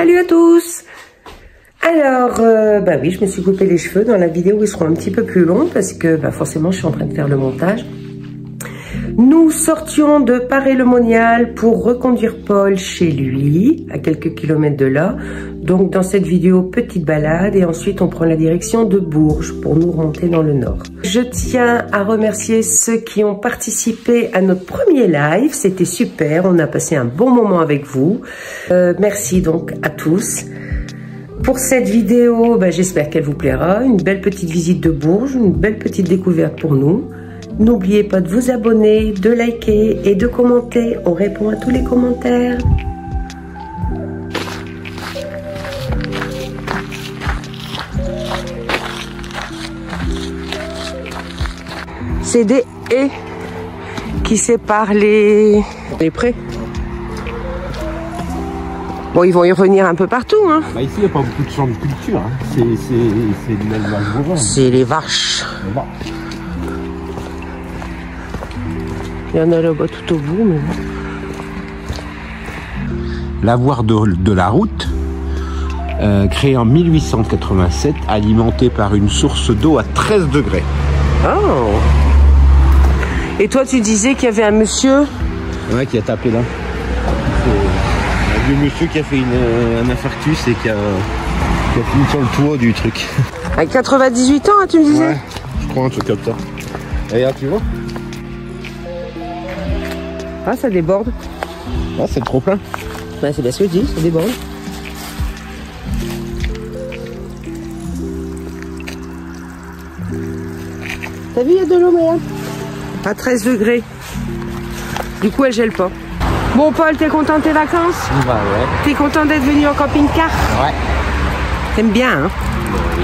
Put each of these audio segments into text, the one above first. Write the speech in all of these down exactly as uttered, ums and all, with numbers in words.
Salut à tous. Alors, euh, bah oui, je me suis coupé les cheveux. Dans la vidéo, ils seront un petit peu plus longs parce que bah forcément, je suis en train de faire le montage. Nous sortions de Paray-le-Monial pour reconduire Paul chez lui, à quelques kilomètres de là. Donc, dans cette vidéo, petite balade. Et ensuite, on prend la direction de Bourges pour nous remonter dans le nord. Je tiens à remercier ceux qui ont participé à notre premier live. C'était super. On a passé un bon moment avec vous. Euh, merci donc à tous. Pour cette vidéo, bah, j'espère qu'elle vous plaira. Une belle petite visite de Bourges, une belle petite découverte pour nous. N'oubliez pas de vous abonner, de liker et de commenter. On répond à tous les commentaires. C'est des haies qui séparent les, les prés. Bon, ils vont y revenir un peu partout, hein. Bah ici, il n'y a pas beaucoup de champs de culture. Hein. C'est de l'élevage bovin. C'est les vaches. Les vaches. Il y en a là-bas tout au bout, mais bon. L'avoir de, de la route, euh, créé en mille huit cent quatre-vingt-sept, alimenté par une source d'eau à treize degrés. Oh. Et toi, tu disais qu'il y avait un monsieur... Ouais, qui a tapé là. Un vieux monsieur qui a fait une, un infarctus et qui a, qui a fini sur le toit du truc. À quatre-vingt-dix-huit ans, hein, tu me disais? Ouais, je crois un truc comme ça. Et regarde, tu vois? Ah, ça déborde. Ah, c'est trop plein. Bah, c'est bien ce que je dis, ça déborde. T'as vu, il y a de l'eau, Maya? À treize degrés. Du coup, elle gèle pas. Bon, Paul, t'es content de tes vacances? Bah ouais. T'es content d'être venu en camping-car? Ouais. T'aimes bien, hein? Oui.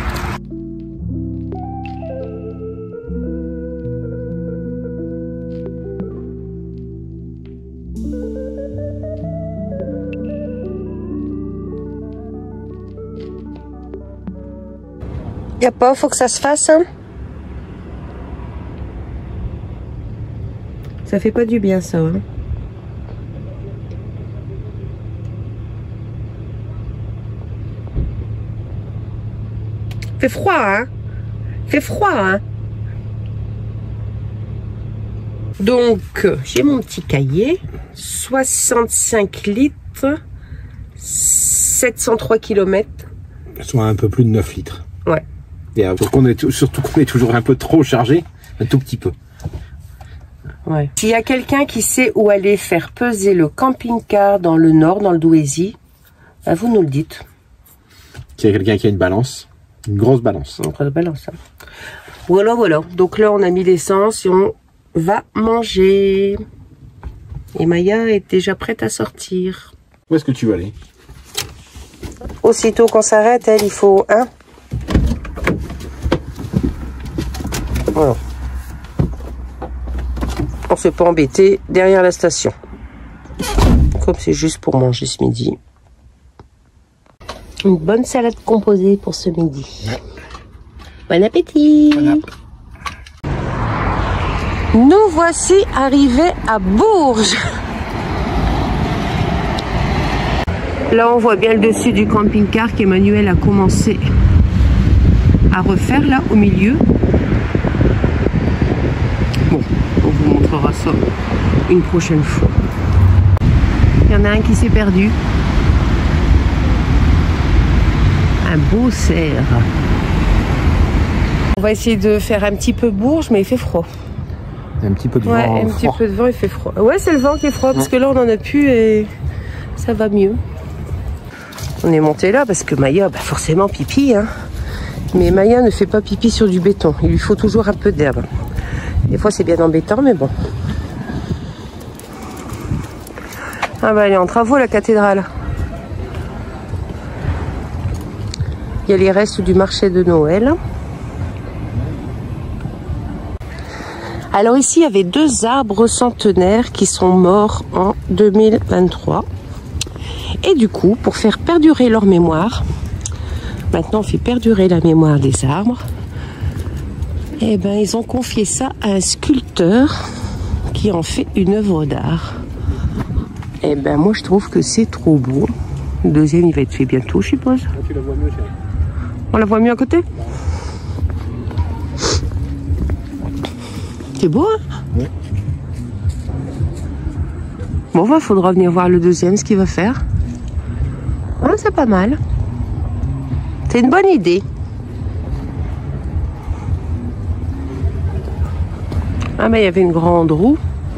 Y'a pas, faut que ça se fasse, hein? Ça fait pas du bien, ça, hein? Fait froid, hein? Fait froid, hein? Donc, j'ai mon petit cahier. soixante-cinq litres, sept cent trois kilomètres. Soit un peu plus de neuf litres. Ouais. Et euh, qu'on est, surtout qu'on est toujours un peu trop chargé, un tout petit peu. Ouais. S'il y a quelqu'un qui sait où aller faire peser le camping-car dans le nord, dans le Douaisis, bah vous nous le dites. S'il y a quelqu'un qui a une balance, une grosse balance. Une grosse balance. Hein. Voilà, voilà. Donc là, on a mis l'essence et on va manger. Et Maya est déjà prête à sortir. Où est-ce que tu veux aller? Aussitôt qu'on s'arrête, elle, il faut un. Voilà. On ne se fait pas embêter derrière la station. Comme c'est juste pour manger ce midi. Une bonne salade composée pour ce midi. Ouais. Bon appétit. Bon appétit. Nous voici arrivés à Bourges. Là, on voit bien le dessus du camping-car qu'Emmanuel a commencé à refaire, là, au milieu. Bon, on vous montrera ça une prochaine fois. Il y en a un qui s'est perdu. Un beau cerf. On va essayer de faire un petit peu Bourges, mais il fait froid. Il y a un petit peu de ouais, vent. Un froid. petit peu de vent, il fait froid. Ouais, c'est le vent qui est froid, parce que là, on en a plus et ça va mieux. On est monté là parce que Maya, bah forcément pipi, hein. Mais Maya ne fait pas pipi sur du béton. Il lui faut toujours un peu d'herbe. Des fois, c'est bien embêtant, mais bon. Ah bah, elle est en travaux, la cathédrale. Il y a les restes du marché de Noël. Alors ici, il y avait deux arbres centenaires qui sont morts en deux mille vingt-trois. Et du coup, pour faire perdurer leur mémoire, maintenant on fait perdurer la mémoire des arbres, et ben ils ont confié ça à un sculpteur qui en fait une œuvre d'art. Et ben moi je trouve que c'est trop beau. Le deuxième, il va être fait bientôt, je suppose. Là, tu la vois mieux, tiens. On la voit mieux à côté? C'est beau, hein? Oui. Bon, il faudra venir voir le deuxième, ce qu'il va faire. Ah, c'est pas mal. C'est une bonne idée. Ah, mais il y avait une grande roue.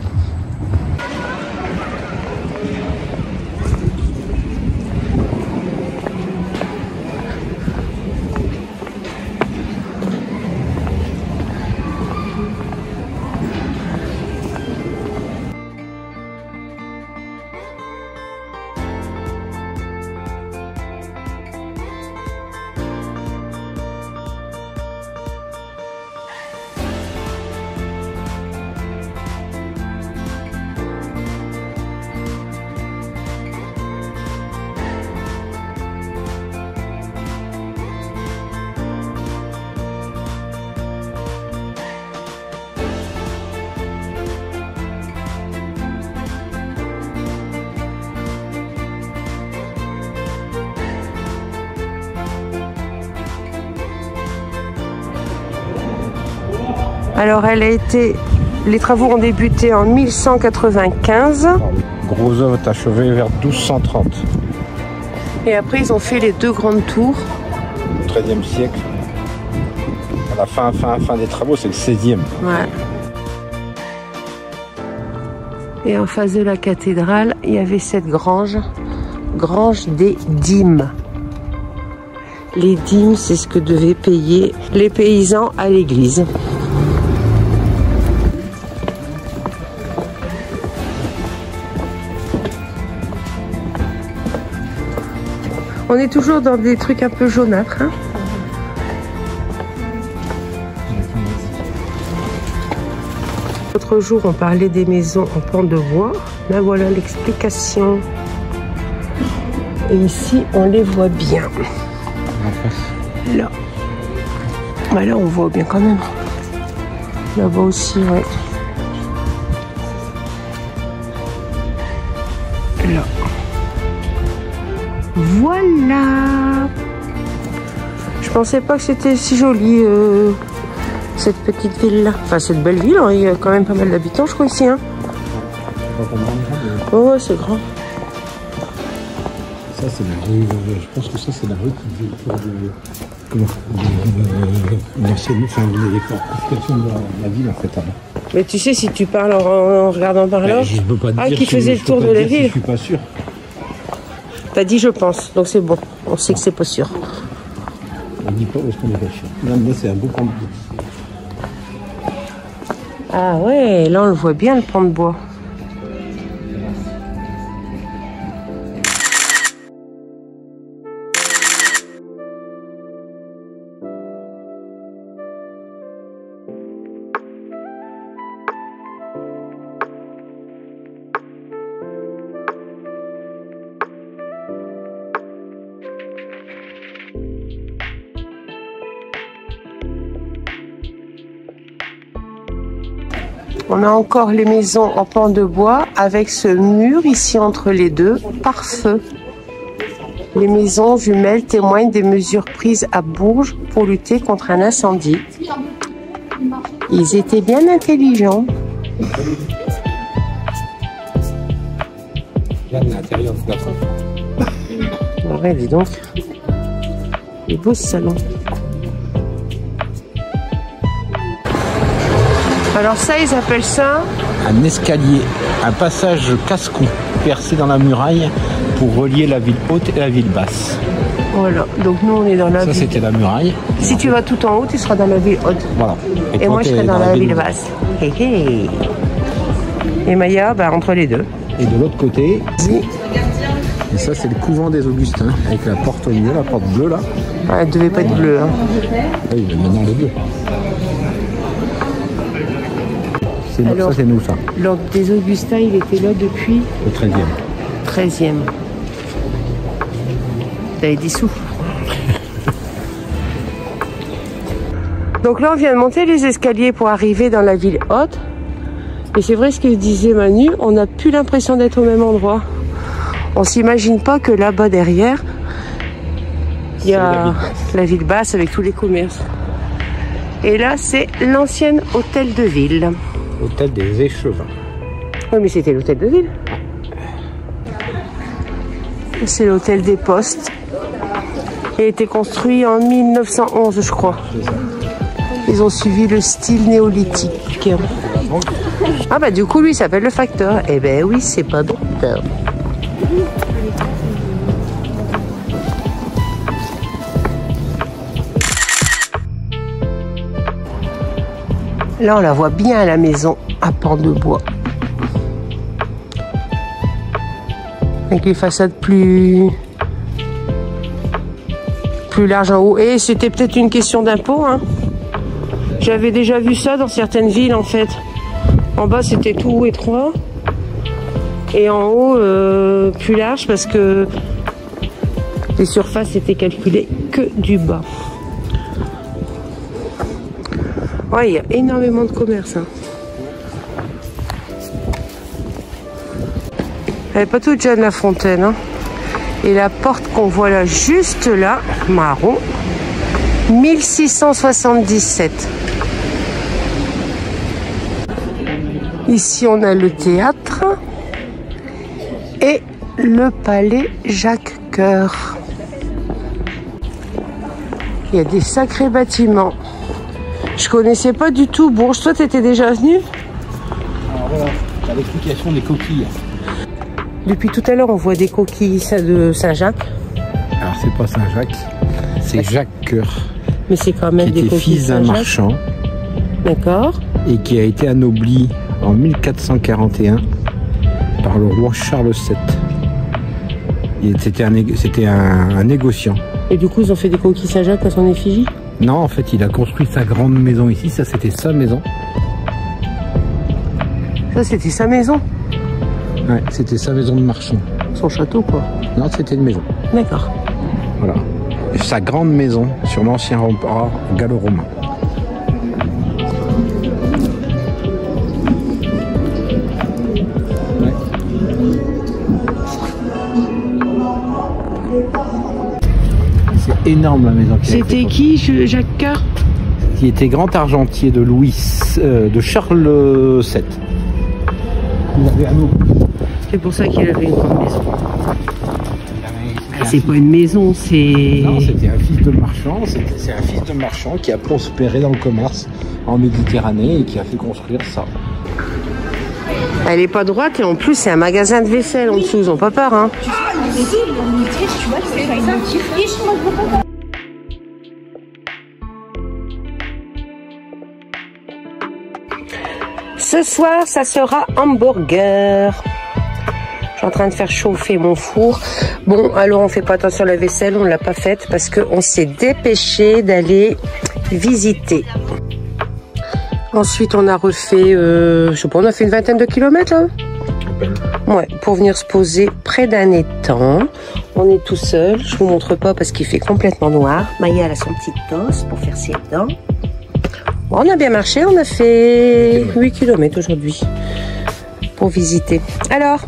Alors, elle a été... Les travaux ont débuté en mille cent quatre-vingt-quinze. Le gros œuvre est achevé vers douze cent trente. Et après, ils ont fait les deux grandes tours. Au treizième siècle. À la fin, fin, fin des travaux, c'est le seizième. Ouais. Et en face de la cathédrale, il y avait cette grange, grange des dîmes. Les dîmes, c'est ce que devaient payer les paysans à l'église. On est toujours dans des trucs un peu jaunâtres, hein. L'autre jour, on parlait des maisons en pan de bois. Là, voilà l'explication. Et ici, on les voit bien. Là. Bah là, on voit bien quand même. Là-bas aussi, ouais. Là. Voilà. Je pensais pas que c'était si joli, euh, cette petite ville-là. Enfin, cette belle ville, hein. Il y a quand même pas mal d'habitants, je crois, ici. Hein. Oh, ouais, c'est grand. Ça, c'est la rue. Euh, je pense que ça, c'est la rue qui de, de, comment, de, de, l'ancienne, enfin, les fortifications de la, la ville, en fait. Avant. Mais tu sais, si tu parles en, en regardant par là, je peux pas te ah, dire qui si, faisait le tour de la ville. Si je suis pas sûr. T'as dit je pense, donc c'est bon. On sait que c'est pas sûr. On dit pas où est-ce qu'on est pas sûr. Là, là c'est un beau pan de bois. Ah ouais, là on le voit bien le pan de bois. On a encore les maisons en pan de bois avec ce mur ici entre les deux, par feu. Les maisons jumelles témoignent des mesures prises à Bourges pour lutter contre un incendie. Ils étaient bien intelligents. Là, l'intérieur de la fin. Ouais, dis donc. Il est beau ce salon. Alors ça, ils appellent ça un escalier, un passage casse-cou percé dans la muraille pour relier la ville haute et la ville basse. Voilà, donc nous on est dans la ça, ville. Ça c'était la muraille. Si tu vas tout en haut, tu seras dans la ville haute. Voilà. Et, et moi je serai dans, dans la, la ville basse. Hey, hey. Et Maya, bah, entre les deux. Et de l'autre côté, et ça c'est le couvent des Augustins, avec la porte au milieu, la porte bleue là. Ouais, elle devait pas être bleue. Hein. Oui, mais maintenant elle est bleue. Alors, ça c'est nous ça. L'ordre des Augustins, il était là depuis le treizième. treizième. T'avais des sous. Donc là, on vient de monter les escaliers pour arriver dans la ville haute. Et c'est vrai ce que disait Manu, on n'a plus l'impression d'être au même endroit. On s'imagine pas que là-bas derrière, il y a la ville basse avec tous les commerces. Et là, c'est l'ancien hôtel de ville. Hôtel des Échevins. Oui, mais c'était l'hôtel de ville. C'est l'hôtel des Postes. Il a été construit en mille neuf cent onze, je crois. Ils ont suivi le style néolithique. Ah bah du coup, lui, il s'appelle le Facteur. Eh ben oui, c'est pas docteur. Là, on la voit bien, la maison à pans de bois. Avec les façades plus... plus larges en haut. Et c'était peut-être une question d'impôt, hein. J'avais déjà vu ça dans certaines villes, en fait. En bas, c'était tout étroit. Et en haut, euh, plus large, parce que les surfaces étaient calculées que du bas. Ouais, il y a énormément de commerce. Hein. Elle n'est pas toute jeune, la fontaine. Hein. Et la porte qu'on voit là, juste là, marron, mille six cent soixante-dix-sept. Ici, on a le théâtre et le palais Jacques-Cœur. Il y a des sacrés bâtiments. Je connaissais pas du tout Bourges. Toi, tu étais déjà venu? Alors voilà, l'explication des coquilles. Depuis tout à l'heure, on voit des coquilles de Saint-Jacques. Alors, c'est pas Saint-Jacques, c'est Jacques-Cœur. Mais c'est quand même des coquilles. Qui était fils d'un marchand. D'accord. Et qui a été anobli en mille quatre cent quarante et un par le roi Charles sept. C'était un, c'était un, un négociant. Et du coup, ils ont fait des coquilles Saint-Jacques à son effigie? Non, en fait, il a construit sa grande maison ici. Ça, c'était sa maison. Ça, c'était sa maison? Ouais, c'était sa maison de marchand. Son château, quoi? Non, c'était une maison. D'accord. Voilà. Sa grande maison sur l'ancien rempart gallo-romain. Ouais. C'est énorme la maison. C'était qui, Jacques Cœur? Qui était grand argentier de Louis, euh, de Charles sept. Il avait un autre. C'est pour ça qu'il avait une grande maison. C'est pas une maison, c'est... Non, c'était un fils de marchand. C'est un fils de marchand qui a prospéré dans le commerce en Méditerranée et qui a fait construire ça. Elle est pas droite et en plus c'est un magasin de vaisselle en dessous, ils ont pas peur, hein. Ce soir, ça sera hamburger. Je suis en train de faire chauffer mon four. Bon, alors on fait pas attention à la vaisselle, on l'a pas faite parce qu'on s'est dépêché d'aller visiter. Ensuite, on a refait, euh, je sais pas, on a fait une vingtaine de kilomètres, là. Ouais, pour venir se poser près d'un étang. On est tout seul. Je vous montre pas parce qu'il fait complètement noir. Maya, elle a son petit toast pour faire ses dents. Bon, on a bien marché. On a fait huit kilomètres aujourd'hui pour visiter. Alors,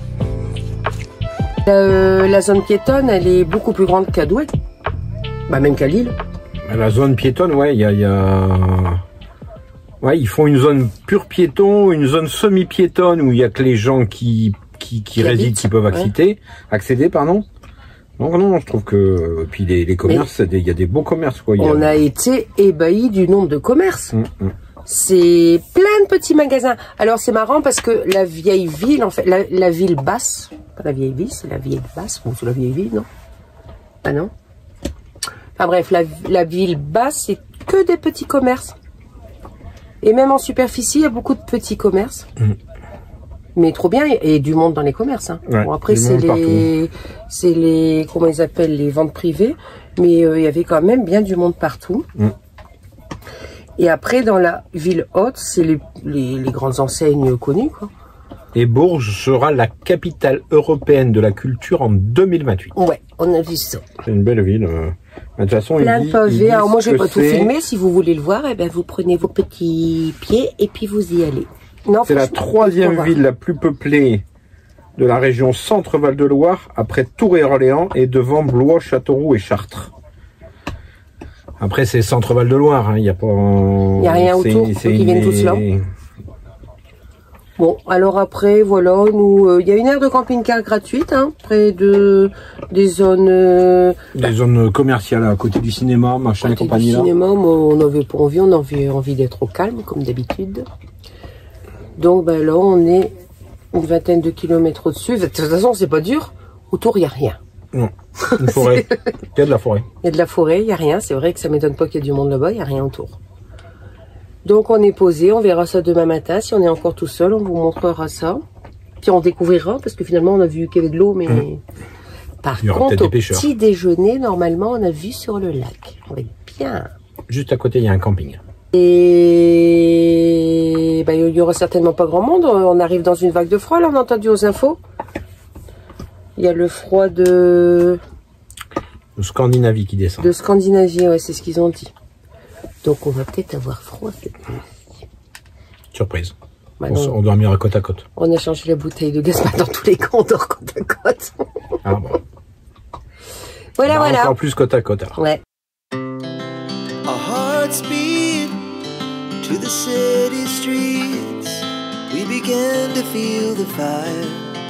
euh, la zone piétonne, elle est beaucoup plus grande qu'à Douai. Bah, même qu'à Lille. La zone piétonne, ouais, il y a... Y a... Ouais, ils font une zone pure piéton, une zone semi-piétonne où il y a que les gens qui qui, qui résident qui peuvent accéder, ouais. accéder, pardon. Non, non, je trouve que puis les, les commerces, il y a des beaux commerces quoi. Il y a... On a été ébahis du nombre de commerces. Hum, hum. C'est plein de petits magasins. Alors c'est marrant parce que la vieille ville, en fait, la, la ville basse, pas la vieille ville, c'est la vieille basse. Bon, c'est la vieille ville, non? Ah non. Enfin bref, la, la ville basse, c'est que des petits commerces. Et même en superficie, il y a beaucoup de petits commerces. Mmh. Mais trop bien, et du monde dans les commerces. Hein. Ouais, bon, après, c'est les, c'est les, comment ils appellent, les ventes privées. Mais euh, il y avait quand même bien du monde partout. Mmh. Et après, dans la ville haute, c'est les, les, les grandes enseignes connues, quoi. Et Bourges sera la capitale européenne de la culture en deux mille vingt-huit. Ouais, on a vu ça. C'est une belle ville. Euh... De toute façon, plein il dit, de pavés. Alors moi, je vais pas tout c'est... filmer. Si vous voulez le voir, eh ben, vous prenez vos petits pieds et puis vous y allez. C'est la troisième ville la plus peuplée de la région Centre-Val de Loire, après Tours et Orléans, et devant Blois, Châteauroux et Chartres. Après, c'est Centre-Val de Loire, il hein, n'y a pas... Il n'y a rien autour, donc ils viennent tous là. Bon, alors après, voilà, nous, il euh, y a une aire de camping-car gratuite, hein, près de des zones... Euh, des zones commerciales à côté du cinéma, machin et compagnie là. Du cinéma, moi, on n'avait pas envie, on avait envie d'être au calme, comme d'habitude. Donc, ben là, on est une vingtaine de kilomètres au-dessus. De toute façon, c'est pas dur. Autour, il n'y a rien. Non, une forêt. Il y a de la forêt. Il y a de la forêt, il n'y a rien. C'est vrai que ça ne m'étonne pas qu'il y ait du monde là-bas, il n'y a rien autour. Donc on est posé, on verra ça demain matin. Si on est encore tout seul, on vous montrera ça. Puis on découvrira, parce que finalement on a vu qu'il y avait de l'eau, mais... Mmh. Par contre, au petit déjeuner, normalement, on a vu sur le lac. On va être bien. Juste à côté, il y a un camping. Et ben, il y aura certainement pas grand monde. On arrive dans une vague de froid, là, on a entendu aux infos. Il y a le froid de... De Scandinavie qui descend. De Scandinavie, ouais, c'est ce qu'ils ont dit. Donc on va peut-être avoir froid cette nuit. Surprise. Bah on, on dormira côte à côte. On a changé la bouteille de gaz, dans tous les cas on dort côte à côte. Ah bon. Voilà, bah, voilà. Encore plus côte à côte alors. Ouais. Our hearts beat to the city streets. We began to feel the fire.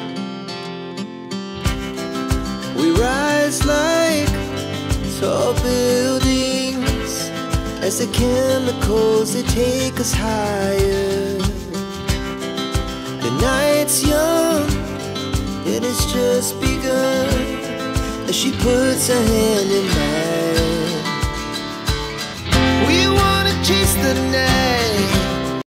We rise like tall buildings as the chemicals, they take us higher. The night's young, it has just begun, as she puts her hand in mine. We wanna chase the night.